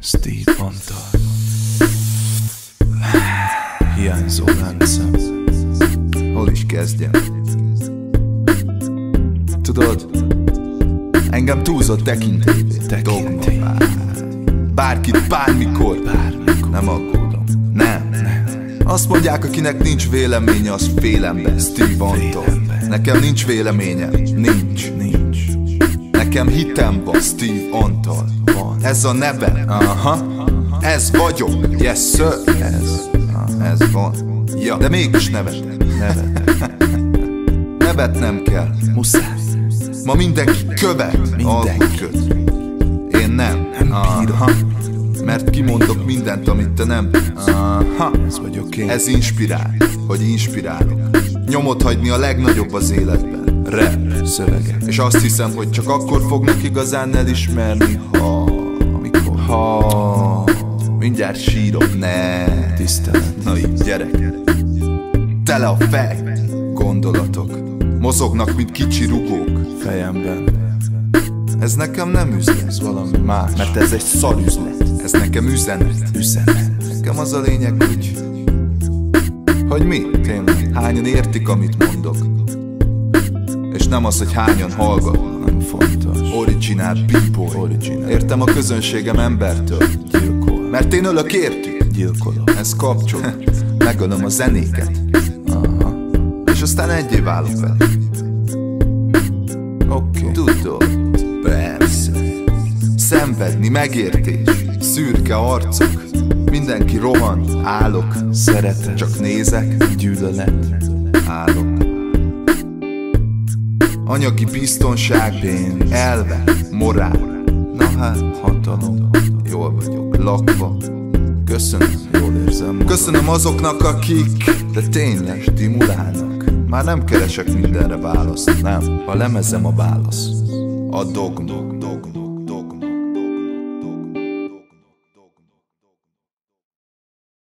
SteveAntal. Hiányzó láncem. Hol is kezdjem? Tudod, engem túlzott tekintélyvé. Dogma. Bárkit, bármikor. Nem aggódom. Nem. Azt mondják, akinek nincs véleménye, az félembe. SteveAntal. Nekem nincs véleménye. Nincs. Nekem hitem van. SteveAntal. Ez a neve. Ez vagyok. Yes sir. Ez van. Ja, de mégis nevetek. Nevetnem kell. Muszáj. Ma mindenki követ. Alkut. Én nem. Mert kimondok mindent, amit te nem. Ez vagyok én. Ez inspirál, hogy inspirálok. Nyomot hagyni a legnagyobb az életben. Rap, szövegek. És azt hiszem, hogy csak akkor fognak igazán elismerni, ha mindjárt sírok. Ne. Tisztelet. Na így, gyerek. Tele a fej. Gondolatok mozognak, mint kicsi rugók Fejemben. Ez nekem nem üzlet. Ez valami más. Mert ez egy szar üzlet. Ez nekem üzenet. Nekem az a lényeg, hogy mi? Tényleg. Hányan értik, amit mondok. És nem az, hogy hányan hallgatnak. Nem fontos. Originál b-boy. Értem a közönségem embertől. Gyilkol. Mert én ölök értük. Gyilkolok. Ez kapcsolat. Megölöm a zenéket. És aztán egyé válok vele. Oké. Tudod, persze. Szenvedni, megértés. Szürke arcok. Mindenki rohan, állok. Szeretet. Csak nézek. Gyűlölet. Állok. Anyagi biztonság, pénz, elve, morál. Na hát, Hatalom. jól vagyok, lakva. Köszönöm. Jól érzem magam. Köszönöm azoknak, akik de tényleg stimulálnak. Már nem keresek mindenre választ. Nem. A lemezem a válasz. A Dogma.